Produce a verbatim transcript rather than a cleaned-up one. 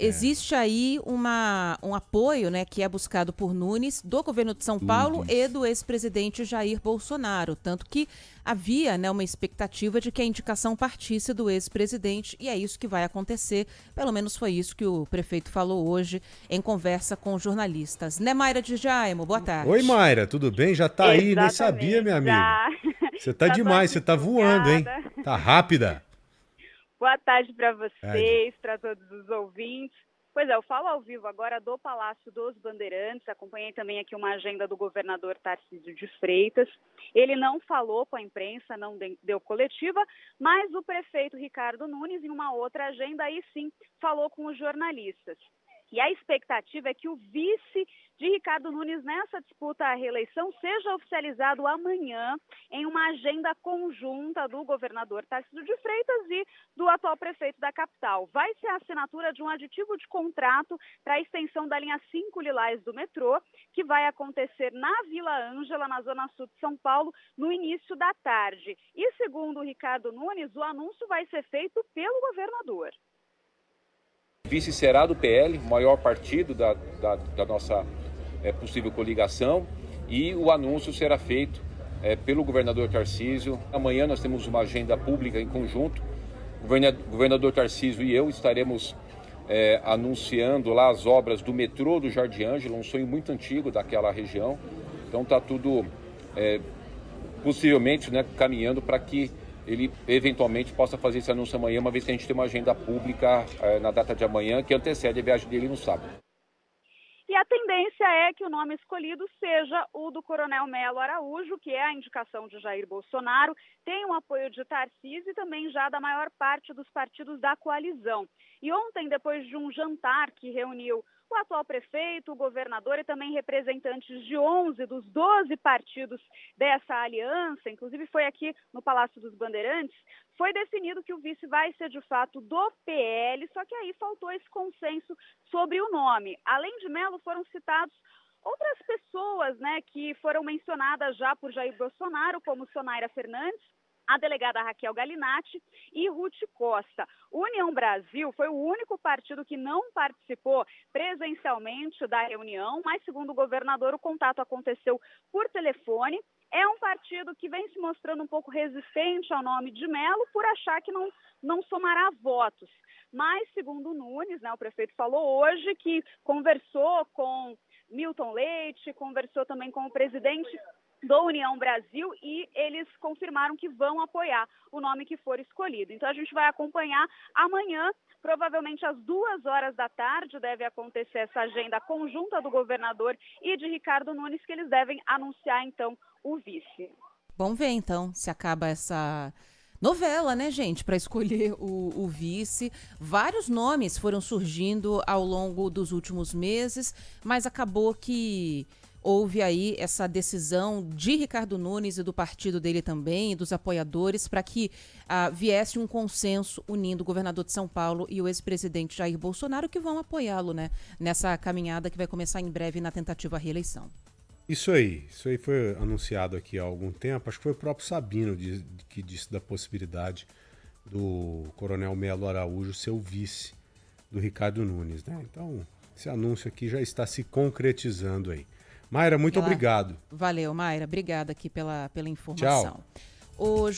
existe aí uma, um apoio, né, que é buscado por Nunes, do governo de São Paulo Nunes. e do ex-presidente Jair Bolsonaro. Tanto que havia, né, uma expectativa de que a indicação partisse do ex-presidente, e é isso que vai acontecer. Pelo menos foi isso que o prefeito falou hoje em conversa com jornalistas. Né, Mayra de Jaimo? Boa tarde. Oi, Mayra, tudo bem? Já tá aí, nem sabia, minha amiga. Já. Você tá Já demais, você tá voando, hein? Tá rápida. Boa tarde para vocês, para todos os ouvintes. Pois é, eu falo ao vivo agora do Palácio dos Bandeirantes. Acompanhei também aqui uma agenda do governador Tarcísio de Freitas. Ele não falou com a imprensa, não deu coletiva, mas o prefeito Ricardo Nunes, em uma outra agenda, aí sim, falou com os jornalistas. E a expectativa é que o vice de Ricardo Nunes nessa disputa à reeleição seja oficializado amanhã em uma agenda conjunta do governador Tarcísio de Freitas e do atual prefeito da capital. Vai ser a assinatura de um aditivo de contrato para a extensão da linha cinco Lilás do metrô, que vai acontecer na Vila Ângela, na zona sul de São Paulo, no início da tarde. E segundo o Ricardo Nunes, o anúncio vai ser feito pelo governador. O vice será do P L, o maior partido da, da, da nossa é, possível coligação, e o anúncio será feito é, pelo governador Tarcísio. Amanhã nós temos uma agenda pública em conjunto. O governador Tarcísio e eu estaremos é, anunciando lá as obras do metrô do Jardim Ângela, um sonho muito antigo daquela região. Então está tudo é, possivelmente, né, caminhando para que ele eventualmente possa fazer esse anúncio amanhã, uma vez que a gente tem uma agenda pública eh, na data de amanhã, que antecede a viagem dele no sábado. E a tendência é que o nome escolhido seja o do Coronel Melo Araújo, que é a indicação de Jair Bolsonaro, tem o apoio de Tarcísio e também já da maior parte dos partidos da coalizão. E ontem, depois de um jantar que reuniu o atual prefeito, o governador e também representantes de onze dos doze partidos dessa aliança, inclusive foi aqui no Palácio dos Bandeirantes, foi definido que o vice vai ser de fato do P L, só que aí faltou esse consenso sobre o nome. Além de Melo, foram citados outras pessoas, né, que foram mencionadas já por Jair Bolsonaro, como Sonaira Fernandes, a delegada Raquel Galinatti e Ruth Costa. O União Brasil foi o único partido que não participou presencialmente da reunião, mas, segundo o governador, o contato aconteceu por telefone. É um partido que vem se mostrando um pouco resistente ao nome de Melo por achar que não, não somará votos. Mas, segundo o Nunes, né, o prefeito falou hoje que conversou com Milton Leite, conversou também com o presidente do União Brasil e eles confirmaram que vão apoiar o nome que for escolhido. Então a gente vai acompanhar amanhã, provavelmente às duas horas da tarde, deve acontecer essa agenda conjunta do governador e de Ricardo Nunes, que eles devem anunciar então o vice. Vamos ver então se acaba essa novela, né, gente, para escolher o, o vice. Vários nomes foram surgindo ao longo dos últimos meses, mas acabou que houve aí essa decisão de Ricardo Nunes e do partido dele também, e dos apoiadores, para que uh, viesse um consenso unindo o governador de São Paulo e o ex-presidente Jair Bolsonaro, que vão apoiá-lo, né, nessa caminhada que vai começar em breve na tentativa à reeleição. Isso aí, isso aí foi anunciado aqui há algum tempo, acho que foi o próprio Sabino de, que disse da possibilidade do Coronel Melo Araújo ser o vice do Ricardo Nunes, né? Então, esse anúncio aqui já está se concretizando aí. Mayra, muito Ela... obrigado. Valeu, Mayra. Obrigada aqui pela, pela informação. Tchau. O